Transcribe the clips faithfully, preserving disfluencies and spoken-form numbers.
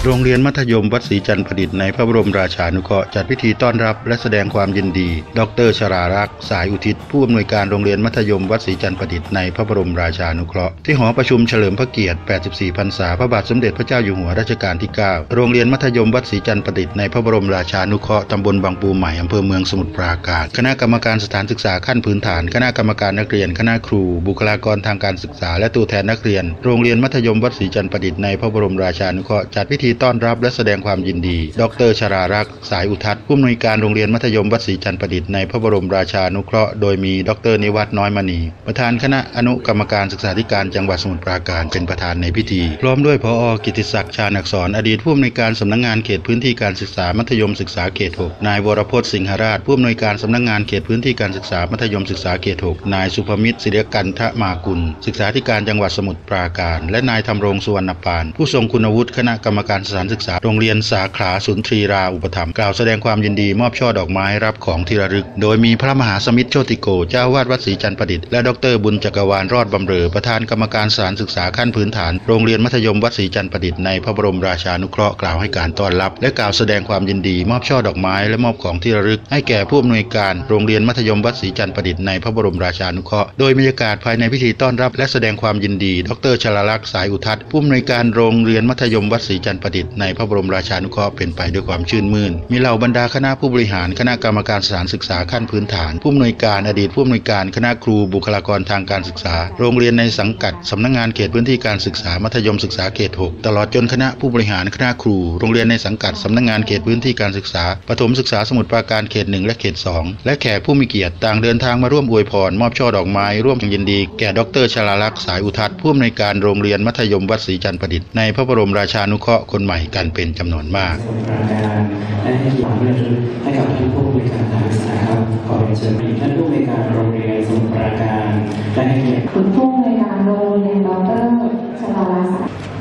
โรงเรียนมัธยมวัดศรีจันทร์ประดิษฐ์ในพระบรมราชานุเคราะห์จัดพิธีต้อนรับและแสดงความยินดีดร.ชราลักษณ์สายอุทิศผู้อำนวยการโรงเรียนมัธยมวัดศรีจันทร์ประดิษฐ์ในพระบรมราชานุเคราะห์ที่หอประชุมเฉลิมพระเกียรติแปดสิบสี่พรรษาพระบาทสมเด็จพระเจ้าอยู่หัวรัชกาลที่เก้าโรงเรียนมัธยมวัดศรีจันทร์ประดิษฐ์ในพระบรมราชานุเคราะห์ตำบลบางปูใหม่อำเภอเมืองสมุทรปราการคณะกรรมการสถานศึกษาขั้นพื้นฐานคณะกรรมการนักเรียนคณะครูบุคลากรทางการศึกษาและตัวแทนนักเรียนโรงเรียนมัธยมวัดศรีจันทร์ประดิษฐ์ในพระบรมราชานุเคราะห์จัดพิธีต้อนรับและแสดงความยินดีดร.ชราลักษณ์สายอุทัศน์ผู้อำนวยการโรงเรียนมัธยมวัดศรีจันทร์ประดิษฐ์ในพระบรมราชานุเคราะห์โดยมีดร.นิวัฒน์น้อยมณีประธานคณะอนุกรรมการศึกษาธิการจังหวัดสมุทรปราการเป็นประธานในพิธีพร้อมด้วยผอ.กิติศักดิ์ชาญอักษรอดีตผู้อำนวยการสำนักงานเขตพื้นที่การศึกษามัธยมศึกษาเขตหกนายวรพจน์สิงหราชผู้อำนวยการสำนักงานเขตพื้นที่การศึกษามัธยมศึกษาเขตหกนายสุภมิตรศิริกันทมากุลศึกษาธิการจังหวัดสมุทรปราการและนายธำรงสุวรรณปานผู้ทรงคุณวุฒิคณะกรรมการสถานศึกษาโรงเรียนสาขาสุนทรีราอุปถัมภ์กล่าวแสดงความยินดีมอบช่อดอกไม้รับของที่ระลึกโดยมีพระมหาสมิทธโชติโกเจ้าวาดวัดศรีจันทร์ประดิษฐ์และดร.บุญจักรวาลรอดบำเรอประธานกรรมการสถานศึกษาขั้นพื้นฐานโรงเรียนมัธยมวัดศรีจันทร์ประดิษฐ์ในพระบรมราชานุเคราะห์กล่าวให้การต้อนรับและกล่าวแสดงความยินดีมอบช่อดอกไม้และมอบของที่ระลึกให้แก่ผู้อำนวยการโรงเรียนมัธยมวัดศรีจันทร์ประดิษฐ์ในพระบรมราชานุเคราะห์โดยบรรยากาศภายในพิธีต้อนรับและแสดงความยินดีดร.ชราลักษณ์สายอุทัศน์ผู้อำนวยการโรงเรียนมัธยมวัดศรีจันทร์ประดิษฐ์ในพระบรมราชานุเคราะห์เป็นไปด้วยความชื่นมื่นมีเหล่าบรรดาคณะผู้บริหารคณะกรรมการสถานศึกษาขั้นพื้นฐานผู้อำนวยการอดีตผู้อำนวยการคณะครูบุคลากรทางการศึกษาโรงเรียนในสังกัดสำนักงานเขตพื้นที่การศึกษามัธยมศึกษาเขตหกตลอดจนคณะผู้บริหารคณะครูโรงเรียนในสังกัดสำนักงานเขตพื้นที่การศึกษาประถมศึกษาสมุทรปราการเขตหนึ่งและเขตสองและแขกผู้มีเกียรติต่างเดินทางมาร่วมอวยพรมอบช่อดอกไม้ร่วมยินดีแก่ดร.ชราลักษณ์สายอุทัศน์ผู้อำนวยการโรงเรียนมัธยมวัดศรีจันทร์ประดิษฐ์ในพระบรมราชานุเคราะห์คนใหม่กันเป็นจำนวนมากและให้ความเลื่อนให้กับท่านผู้อำนวยการศึกษาครับขอเรียนเชิญท่านผู้อำนวยการโรงเรียนสมุทรปราการและให้เกียรติคุณผู้อำนวยการโรงเรียนดร.ชราลักษณ์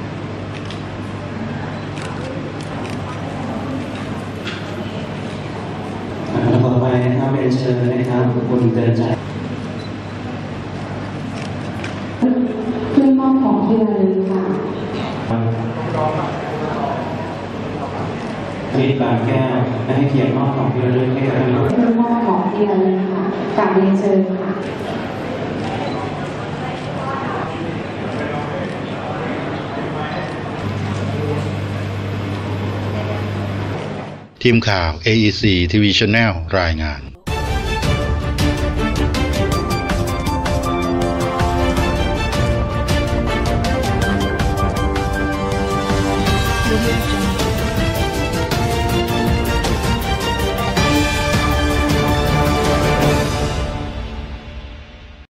ต่อไปนะครับเรียนเชิญนะครับคุณเดินใจขึ้นมอบของที่ระลึกค่ะมีบางแก้วและให้เกียรติมอบของที่ระลึกให้กับท่านขึ้นมอบของที่ระลึกค่ะกราบเรียนเชิญค่ะทีมข่าว เอ อี ซี ที วี Channel รายงาน Thank you.